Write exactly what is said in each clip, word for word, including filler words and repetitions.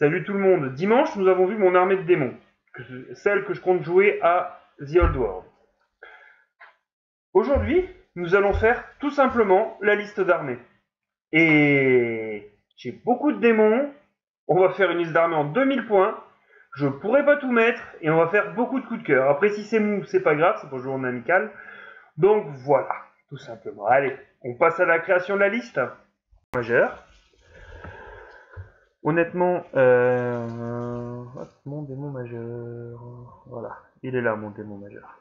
Salut tout le monde. Dimanche, nous avons vu mon armée de démons, que- celle que je compte jouer à The Old World. Aujourd'hui, nous allons faire tout simplement la liste d'armées. Et j'ai beaucoup de démons. On va faire une liste d'armées en deux mille points. Je pourrais pas tout mettre et on va faire beaucoup de coups de cœur. Après, si c'est mou, c'est pas grave, c'est pour jouer en amical. Donc voilà, tout simplement. Allez, on passe à la création de la liste. Majeur. Honnêtement, euh... hop, mon démon majeur. Voilà, il est là, mon démon majeur.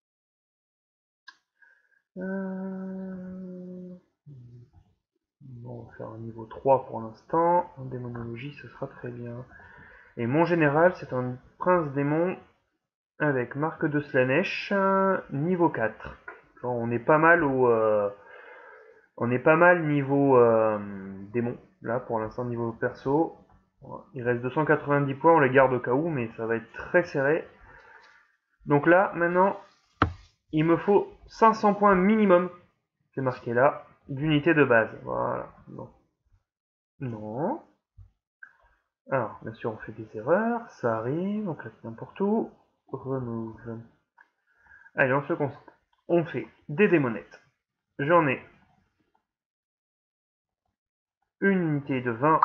Euh... Bon, on va faire un niveau trois pour l'instant. En démonologie, ce sera très bien. Et mon général, c'est un prince démon avec marque de Slanesh, niveau quatre. Genre, on est pas mal au... Euh... On est pas mal niveau euh, démon, là, pour l'instant, niveau perso. Il reste deux cent quatre-vingt-dix points, on les garde au cas où, mais ça va être très serré. Donc là, maintenant, il me faut cinq cents points minimum, c'est marqué là, d'unité de base. Voilà. Non. Non. Alors, bien sûr, on fait des erreurs, ça arrive, on clique n'importe où. Remove. Allez, on se concentre. On fait des démonettes. J'en ai une unité de vingt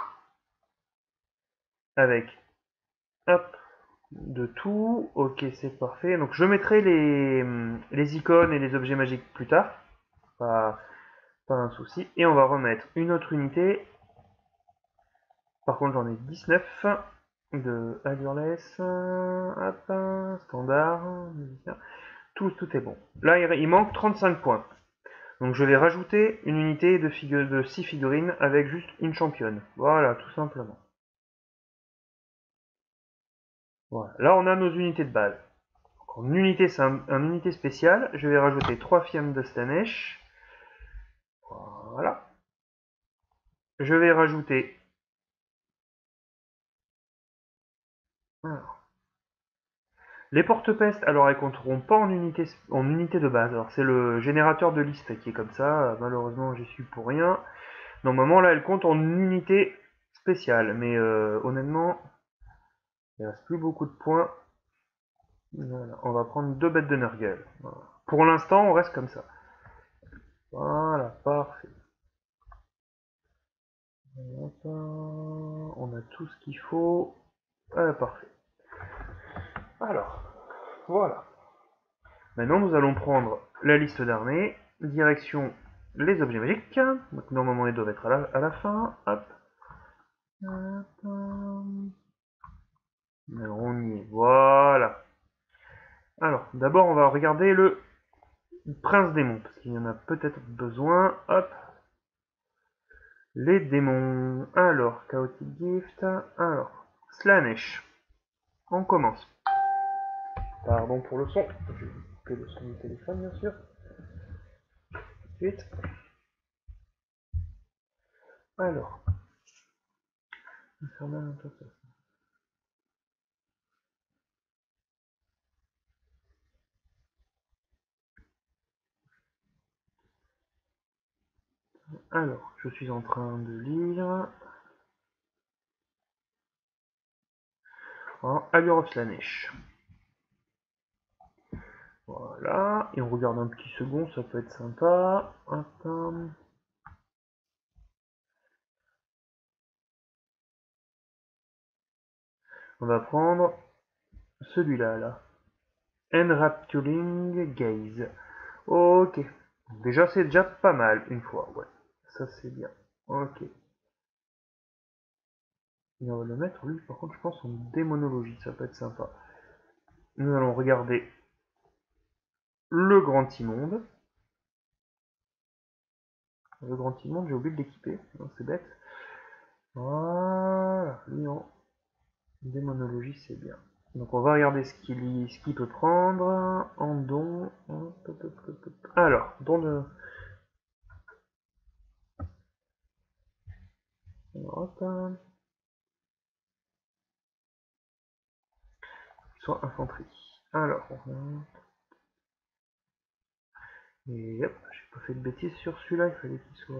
avec, hop, de tout. Ok, c'est parfait. Donc, je mettrai les, les icônes et les objets magiques plus tard. Pas, pas un souci. Et on va remettre une autre unité. Par contre, j'en ai dix-neuf de Allureless. Hop, standard. Tout, tout est bon. Là, il manque trente-cinq points. Donc, je vais rajouter une unité de, figu de six figurines avec juste une championne. Voilà, tout simplement. Voilà. Là, on a nos unités de base. Donc, en unité, c'est un, un unité spéciale. Je vais rajouter trois fiammes de Slanesh. Voilà. Je vais rajouter... Alors. Les porte-pestes, alors elles compteront pas en unité, en unité de base. Alors c'est le générateur de liste qui est comme ça. Malheureusement, j'y suis pour rien. Normalement, là, elles comptent en unité spéciale. Mais euh, honnêtement, il ne reste plus beaucoup de points. Voilà. On va prendre deux bêtes de Nurgle. Voilà. Pour l'instant, on reste comme ça. Voilà, parfait. On a tout ce qu'il faut. Ah, parfait. Alors, voilà. Maintenant, nous allons prendre la liste d'armées, direction les objets magiques. Donc, normalement, ils doivent être à la, à la fin. Hop. Alors, on y est. Voilà. Alors, d'abord, on va regarder le prince démon, parce qu'il y en a peut-être besoin. Hop. Les démons. Alors, Chaotic Gift. Alors, Slanesh. On commence. Pardon pour le son. Je vais couper le son du téléphone, bien sûr. Ensuite. Alors. Infernal Intercessor. Alors, je suis en train de lire. En Allure of Slanesh. Voilà, et on regarde un petit second, ça peut être sympa. Attends. On va prendre celui-là, là. Enrapturing Gaze. Ok. Déjà, c'est déjà pas mal, une fois, ouais. Ça, c'est bien. Ok. Et on va le mettre, lui, par contre, je pense en démonologie, ça peut être sympa. Nous allons regarder le grand immonde. Le grand immonde, j'ai oublié de l'équiper, c'est bête. Voilà, lui en démonologie, c'est bien. Donc on va regarder ce qu'il ce qu'il peut prendre en don. Alors, don de... Soit infanterie. Alors, et hop, j'ai pas fait de bêtises sur celui-là, il fallait qu'il soit... Ouais, c'est bon, ça c'est bon.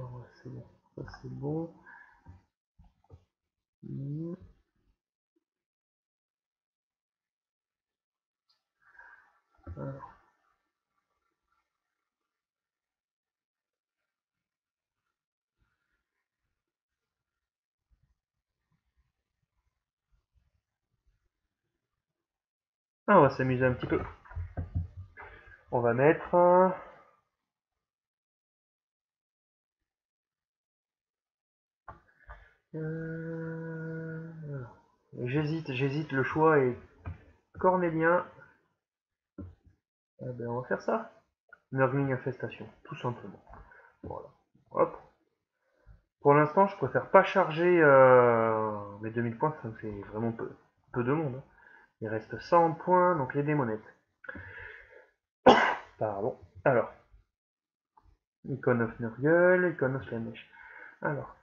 Alors. Ah, on va s'amuser un petit peu. On va mettre... Euh... J'hésite, j'hésite, le choix est cornélien. Eh ben, on va faire ça. Nurgling infestation, tout simplement. Voilà. Hop. Pour l'instant, je préfère pas charger euh, mes deux mille points, ça me fait vraiment peu, peu de monde. Hein. Il reste cent points, donc les démonettes. Pardon. Alors. Icon of Nurgle, Icon of Slanesh. Alors.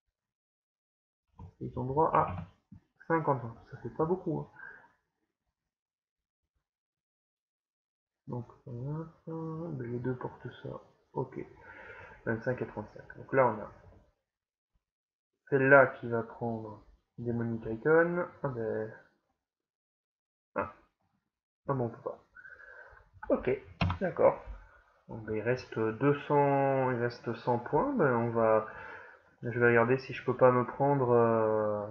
Ils ont droit à cinquante points. Ça fait pas beaucoup. Hein. Donc, les deux portent ça. Ok. vingt-cinq et trente-cinq. Donc là, on a celle-là qui va prendre Demonic Icon. Ah ben. Ah. Ah bon, on peut pas. Ok, d'accord. Donc, ben, il reste deux cents, il reste cent points. Ben, on va. Je vais regarder si je peux pas me prendre. Euh...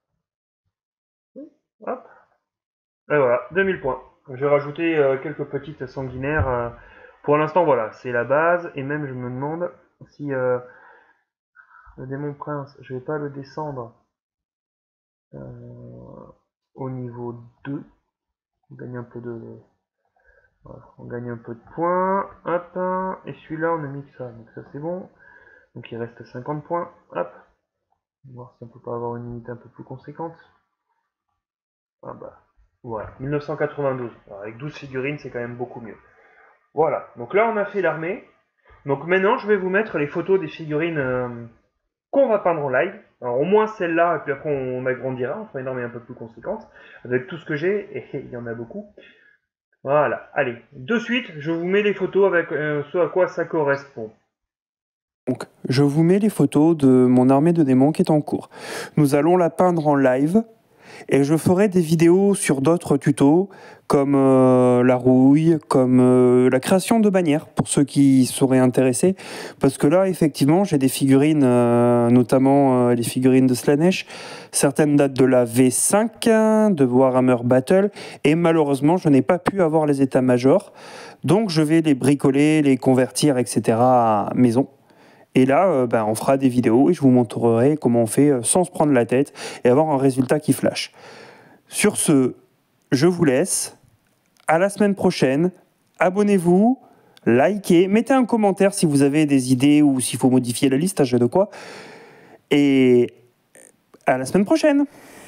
Hop. Et voilà, deux mille points. Je vais rajouter euh, quelques petites sanguinaires. Euh... Pour l'instant, voilà, c'est la base. Et même, je me demande si euh, le démon prince, je vais pas le descendre euh, au niveau deux. On gagne un peu de. Voilà, on gagne un peu de points. Hop. Et celui-là, on a mis que ça. Donc ça, c'est bon. Donc il reste cinquante points. Hop. On va voir si on peut pas avoir une unité un peu plus conséquente. Ah bah. Voilà. mille neuf cent quatre-vingt-douze. Alors, avec douze figurines, c'est quand même beaucoup mieux. Voilà. Donc là, on a fait l'armée. Donc maintenant, je vais vous mettre les photos des figurines euh, qu'on va peindre en live. Alors au moins celle-là, et puis après on agrandira, on fera une armée un peu plus conséquente. Avec tout ce que j'ai, et il y en a beaucoup. Voilà. Allez. De suite, je vous mets les photos avec euh, ce à quoi ça correspond. Donc, je vous mets les photos de mon armée de démons qui est en cours. Nous allons la peindre en live et je ferai des vidéos sur d'autres tutos comme euh, la rouille, comme euh, la création de bannières pour ceux qui seraient intéressés. Parce que là, effectivement, j'ai des figurines, euh, notamment euh, les figurines de Slanesh. Certaines datent de la V cinq, de Warhammer Battle, et malheureusement, je n'ai pas pu avoir les états-majors. Donc, je vais les bricoler, les convertir, et cetera à maison. Et là, euh, ben, on fera des vidéos et je vous montrerai comment on fait euh, sans se prendre la tête et avoir un résultat qui flash. Sur ce, je vous laisse. À la semaine prochaine. Abonnez-vous, likez, mettez un commentaire si vous avez des idées ou s'il faut modifier la liste, je de quoi. Et à la semaine prochaine.